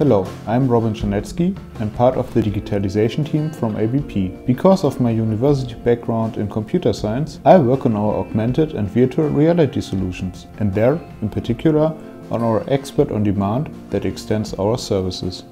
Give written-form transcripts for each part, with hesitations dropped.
Hello, I'm Robin Czarnecki and part of the digitalization team from ABP. Because of my university background in computer science, I work on our augmented and virtual reality solutions, and there, in particular, on our Expert on Demand that extends our services.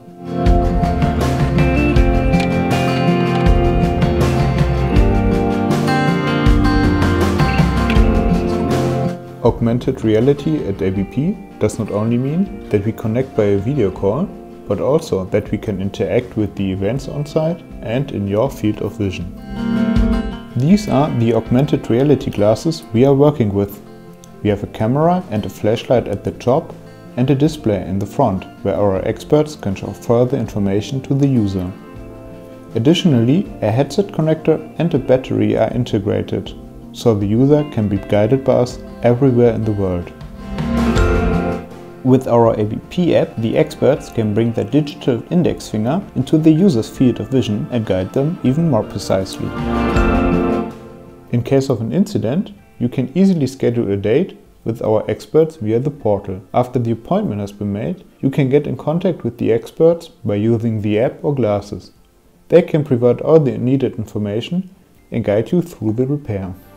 Augmented reality at ABP does not only mean that we connect by a video call, but also that we can interact with the events on site and in your field of vision. These are the augmented reality glasses we are working with. We have a camera and a flashlight at the top and a display in the front, where our experts can show further information to the user. Additionally, a headset connector and a battery are integrated, so the user can be guided by us everywhere in the world. With our ABP app, the experts can bring their digital index finger into the user's field of vision and guide them even more precisely. In case of an incident, you can easily schedule a date with our experts via the portal. After the appointment has been made, you can get in contact with the experts by using the app or glasses. They can provide all the needed information and guide you through the repair.